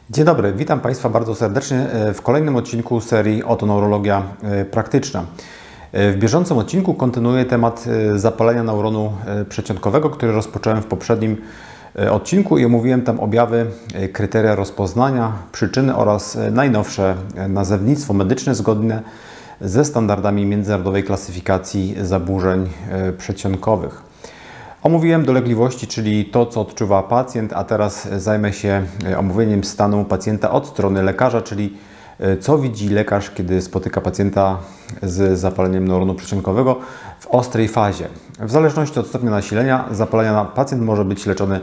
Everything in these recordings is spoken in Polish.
Dzień dobry, witam Państwa bardzo serdecznie w kolejnym odcinku serii Otoneurologia Praktyczna. W bieżącym odcinku kontynuuję temat zapalenia neuronu przedsionkowego, który rozpocząłem w poprzednim odcinku i omówiłem tam objawy, kryteria rozpoznania, przyczyny oraz najnowsze nazewnictwo medyczne zgodne ze standardami międzynarodowej klasyfikacji zaburzeń przedsionkowych. Omówiłem dolegliwości, czyli to, co odczuwa pacjent, a teraz zajmę się omówieniem stanu pacjenta od strony lekarza, czyli co widzi lekarz, kiedy spotyka pacjenta z zapaleniem neuronu przedsionkowego w ostrej fazie. W zależności od stopnia nasilenia zapalenia pacjent może być leczony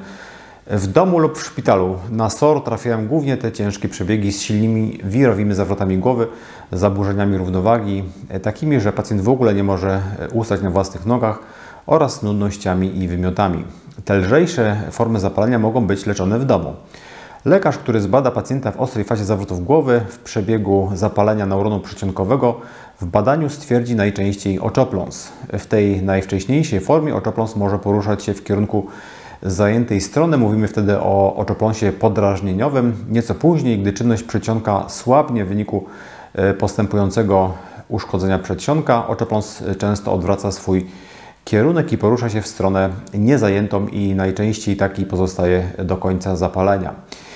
w domu lub w szpitalu. Na SOR trafiają głównie te ciężkie przebiegi z silnymi, wirowymi zawrotami głowy, zaburzeniami równowagi, takimi, że pacjent w ogóle nie może ustać na własnych nogach, oraz nudnościami i wymiotami. Te lżejsze formy zapalenia mogą być leczone w domu. Lekarz, który zbada pacjenta w ostrej fazie zawrotów głowy w przebiegu zapalenia neuronu przedsionkowego, w badaniu stwierdzi najczęściej oczopląs. W tej najwcześniejszej formie oczopląs może poruszać się w kierunku zajętej strony. Mówimy wtedy o oczopląsie podrażnieniowym. Nieco później, gdy czynność przedsionka słabnie w wyniku postępującego uszkodzenia przedsionka, oczopląs często odwraca swój kierunek i porusza się w stronę niezajętą i najczęściej taki pozostaje do końca zapalenia.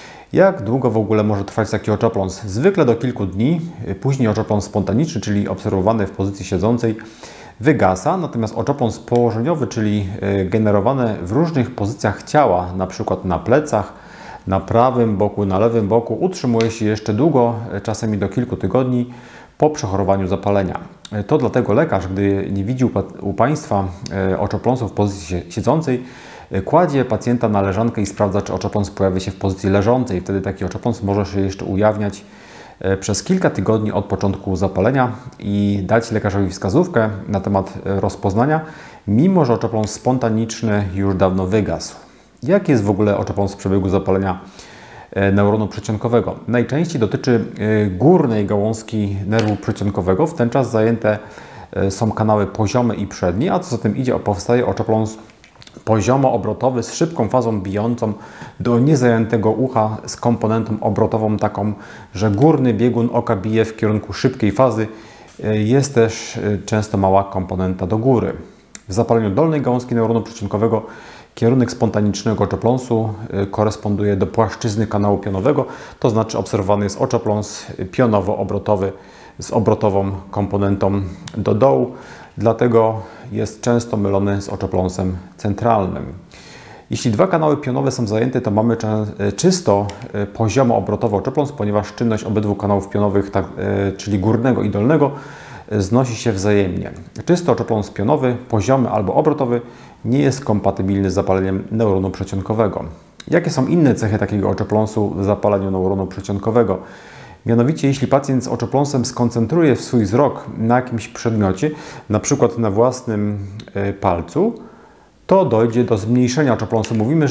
Jak długo w ogóle może trwać taki oczopląs? Zwykle do kilku dni. Później oczopląs spontaniczny, czyli obserwowany w pozycji siedzącej, wygasa, natomiast oczopląs położeniowy, czyli generowany w różnych pozycjach ciała, na przykład na plecach, na prawym boku, na lewym boku, utrzymuje się jeszcze długo, czasami do kilku tygodni po przechorowaniu zapalenia. To dlatego lekarz, gdy nie widzi u Państwa oczopląsów w pozycji siedzącej, kładzie pacjenta na leżankę i sprawdza, czy oczopląs pojawia się w pozycji leżącej. Wtedy taki oczopląs może się jeszcze ujawniać przez kilka tygodni od początku zapalenia i dać lekarzowi wskazówkę na temat rozpoznania, mimo że oczopląs spontaniczny już dawno wygasł. Jaki jest w ogóle oczopląs w przebiegu zapalenia neuronu przedsionkowego? Najczęściej dotyczy górnej gałązki nerwu przedsionkowego. W ten czas zajęte są kanały poziomy i przednie, a co za tym idzie, powstaje oczopląs poziomo-obrotowy z szybką fazą bijącą do niezajętego ucha z komponentą obrotową taką, że górny biegun oka bije w kierunku szybkiej fazy. Jest też często mała komponenta do góry. W zapaleniu dolnej gałązki neuronu przedsionkowego kierunek spontanicznego oczopląsu koresponduje do płaszczyzny kanału pionowego, to znaczy obserwowany jest oczopląs pionowo-obrotowy z obrotową komponentą do dołu, dlatego jest często mylony z oczopląsem centralnym. Jeśli dwa kanały pionowe są zajęte, to mamy czysto poziomo-obrotowy oczopląs, ponieważ czynność obydwu kanałów pionowych, czyli górnego i dolnego, znosi się wzajemnie. Czysty oczopląs pionowy, poziomy albo obrotowy nie jest kompatybilny z zapaleniem neuronu przedsionkowego. Jakie są inne cechy takiego oczopląsu w zapaleniu neuronu przedsionkowego? Mianowicie, jeśli pacjent z oczopląsem skoncentruje swój wzrok na jakimś przedmiocie, na przykład na własnym palcu, to dojdzie do zmniejszenia oczopląsu. Mówimy,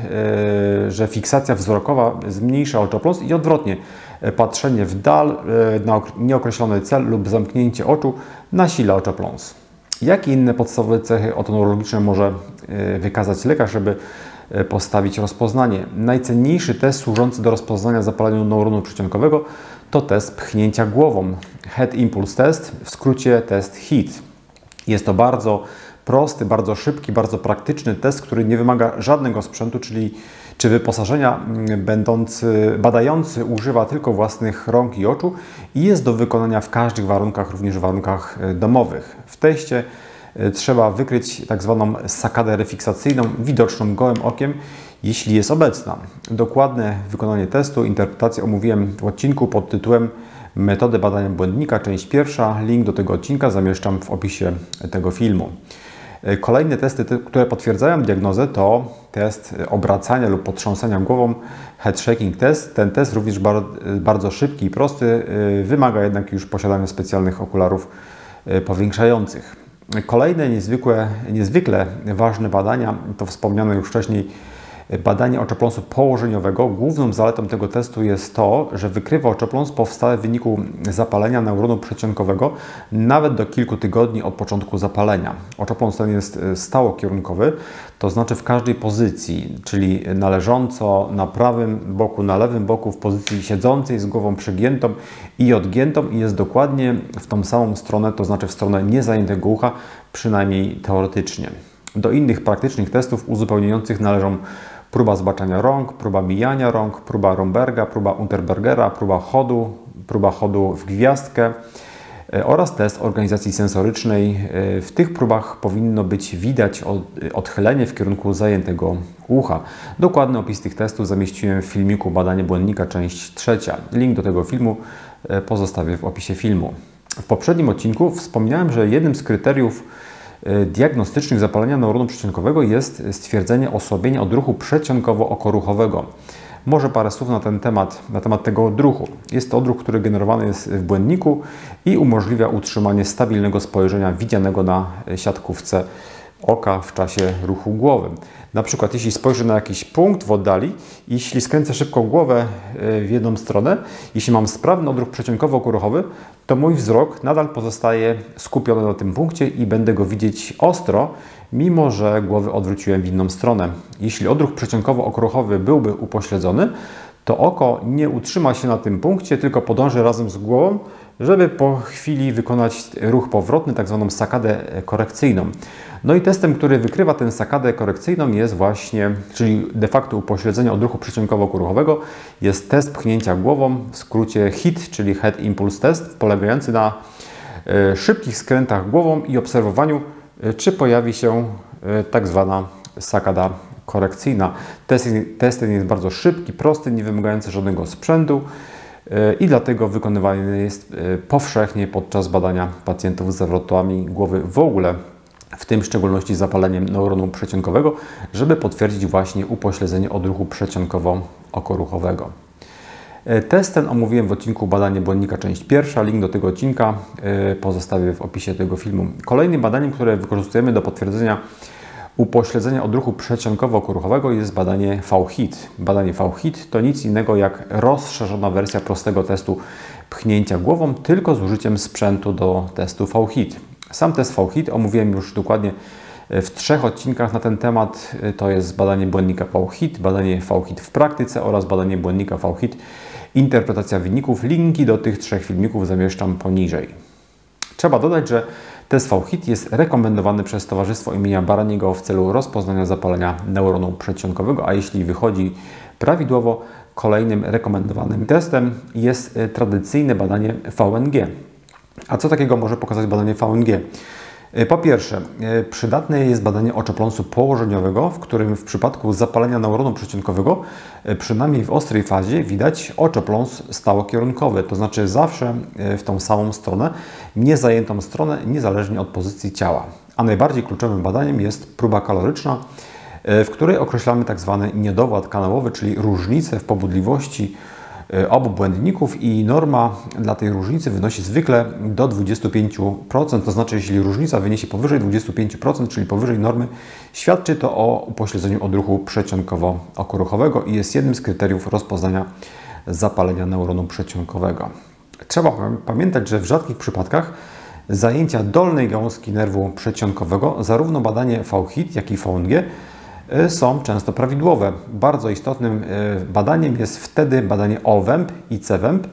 że fiksacja wzrokowa zmniejsza oczopląs i odwrotnie. Patrzenie w dal na nieokreślony cel lub zamknięcie oczu nasila oczopląs. Jakie inne podstawowe cechy otoneurologiczne może wykazać lekarz, żeby postawić rozpoznanie? Najcenniejszy test służący do rozpoznania zapalenia neuronu przedsionkowego to test pchnięcia głową. Head Impulse Test, w skrócie test HIT. Jest to bardzo prosty, bardzo szybki, bardzo praktyczny test, który nie wymaga żadnego sprzętu, czy wyposażenia, badający używa tylko własnych rąk i oczu i jest do wykonania w każdych warunkach, również w warunkach domowych. W teście trzeba wykryć tak zwaną sakadę refiksacyjną, widoczną gołym okiem, jeśli jest obecna. Dokładne wykonanie testu, interpretację omówiłem w odcinku pod tytułem Metody badania błędnika, część pierwsza. Link do tego odcinka zamieszczam w opisie tego filmu. Kolejne testy, które potwierdzają diagnozę, to test obracania lub potrząsania głową, head shaking test. Ten test również bardzo szybki i prosty, wymaga jednak już posiadania specjalnych okularów powiększających. Kolejne niezwykle ważne badania to wspomniane już wcześniej badanie oczopląsu położeniowego. Główną zaletą tego testu jest to, że wykrywa oczopląs powstały w wyniku zapalenia neuronu przedsionkowego nawet do kilku tygodni od początku zapalenia. Oczopląs ten jest stałokierunkowy, to znaczy w każdej pozycji, czyli na leżąco, na prawym boku, na lewym boku, w pozycji siedzącej z głową przegiętą i odgiętą i jest dokładnie w tą samą stronę, to znaczy w stronę niezajętego ucha, przynajmniej teoretycznie. Do innych praktycznych testów uzupełniających należą próba zbaczania rąk, próba mijania rąk, próba Romberga, próba Unterbergera, próba chodu w gwiazdkę oraz test organizacji sensorycznej. W tych próbach powinno być widać odchylenie w kierunku zajętego ucha. Dokładny opis tych testów zamieściłem w filmiku Badanie błędnika, część 3. Link do tego filmu pozostawię w opisie filmu. W poprzednim odcinku wspomniałem, że jednym z kryteriów diagnostycznych zapalenia neuronu przedsionkowego jest stwierdzenie osłabienia odruchu przedsionkowo-okoruchowego. Może parę słów na temat tego odruchu. Jest to odruch, który generowany jest w błędniku i umożliwia utrzymanie stabilnego spojrzenia widzianego na siatkówce oka w czasie ruchu głowy. Na przykład jeśli spojrzę na jakiś punkt w oddali, jeśli skręcę szybko głowę w jedną stronę, jeśli mam sprawny odruch przedsionkowo-okuruchowy, to mój wzrok nadal pozostaje skupiony na tym punkcie i będę go widzieć ostro, mimo że głowę odwróciłem w inną stronę. Jeśli odruch przedsionkowo-okuruchowy byłby upośledzony, to oko nie utrzyma się na tym punkcie, tylko podąży razem z głową, żeby po chwili wykonać ruch powrotny, tak zwaną sakadę korekcyjną. No i testem, który wykrywa tę sakadę korekcyjną jest właśnie, czyli de facto upośledzenie odruchu przedsionkowo-okuruchowego, jest test pchnięcia głową, w skrócie HIT, czyli Head Impulse Test, polegający na szybkich skrętach głową i obserwowaniu, czy pojawi się tak zwana sakada korekcyjna. Test ten jest bardzo szybki, prosty, nie wymagający żadnego sprzętu i dlatego wykonywany jest powszechnie podczas badania pacjentów z zawrotami głowy w ogóle, w tym w szczególności zapaleniem neuronu przedsionkowego, żeby potwierdzić właśnie upośledzenie odruchu przedsionkowo-okoruchowego. Test ten omówiłem w odcinku Badanie błędnika, część 1. Link do tego odcinka pozostawię w opisie tego filmu. Kolejnym badaniem, które wykorzystujemy do potwierdzenia upośledzenia odruchu przedsionkowo-okuruchowego jest badanie VHIT. Badanie VHIT to nic innego jak rozszerzona wersja prostego testu pchnięcia głową, tylko z użyciem sprzętu do testu VHIT. Sam test VHIT omówiłem już dokładnie w 3 odcinkach na ten temat. To jest badanie błędnika VHIT, badanie VHIT w praktyce oraz badanie błędnika VHIT interpretacja wyników. Linki do tych 3 filmików zamieszczam poniżej. Trzeba dodać, że test VHIT jest rekomendowany przez Towarzystwo imienia Baraniego w celu rozpoznania zapalenia neuronu przedsionkowego, a jeśli wychodzi prawidłowo, kolejnym rekomendowanym testem jest tradycyjne badanie VNG. A co takiego może pokazać badanie VNG? Po pierwsze, przydatne jest badanie oczopląsu położeniowego, w którym w przypadku zapalenia neuronu przedsionkowego, przynajmniej w ostrej fazie, widać oczopląs stałokierunkowy, to znaczy zawsze w tą samą stronę, niezajętą stronę, niezależnie od pozycji ciała. A najbardziej kluczowym badaniem jest próba kaloryczna, w której określamy tak zwany niedowład kanałowy, czyli różnicę w pobudliwości obu błędników i norma dla tej różnicy wynosi zwykle do 25%, to znaczy jeśli różnica wyniesie powyżej 25%, czyli powyżej normy, świadczy to o upośledzeniu odruchu przedsionkowo-okuruchowego i jest jednym z kryteriów rozpoznania zapalenia neuronu przedsionkowego. Trzeba pamiętać, że w rzadkich przypadkach zajęcia dolnej gałązki nerwu przedsionkowego, zarówno badanie VHIT, jak i VNG są często prawidłowe. Bardzo istotnym badaniem jest wtedy badanie OWęb i CWęb.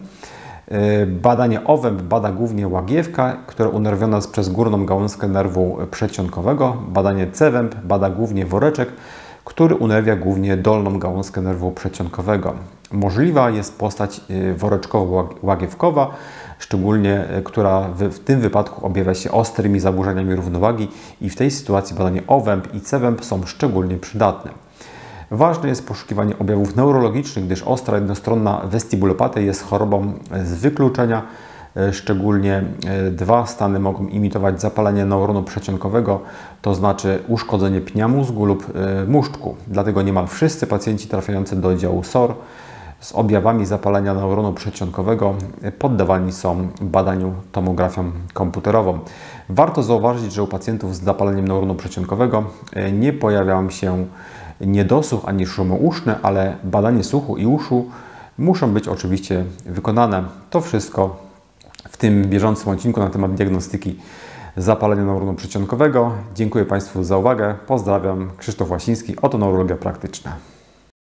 Badanie OWęb bada głównie łagiewka, która unerwiona jest przez górną gałązkę nerwu przedsionkowego. Badanie CWęb bada głównie woreczek, który unerwia głównie dolną gałązkę nerwu przedsionkowego. Możliwa jest postać woreczkowo-łagiewkowa, szczególnie która w tym wypadku objawia się ostrymi zaburzeniami równowagi i w tej sytuacji badanie OWęb i CWęb są szczególnie przydatne. Ważne jest poszukiwanie objawów neurologicznych, gdyż ostra jednostronna vestibulopatia jest chorobą z wykluczenia. Szczególnie 2 stany mogą imitować zapalenie neuronu przedsionkowego, to znaczy uszkodzenie pnia mózgu lub muszczku. Dlatego niemal wszyscy pacjenci trafiający do oddziału SOR z objawami zapalenia neuronu przedsionkowego poddawani są badaniu tomografią komputerową. Warto zauważyć, że u pacjentów z zapaleniem neuronu przedsionkowego nie pojawiają się niedosłuch ani szumy uszne, ale badanie słuchu i uszu muszą być oczywiście wykonane. To wszystko w tym bieżącym odcinku na temat diagnostyki zapalenia neuronu przedsionkowego. Dziękuję Państwu za uwagę. Pozdrawiam. Krzysztof Łasiński, otoneurologia praktyczna.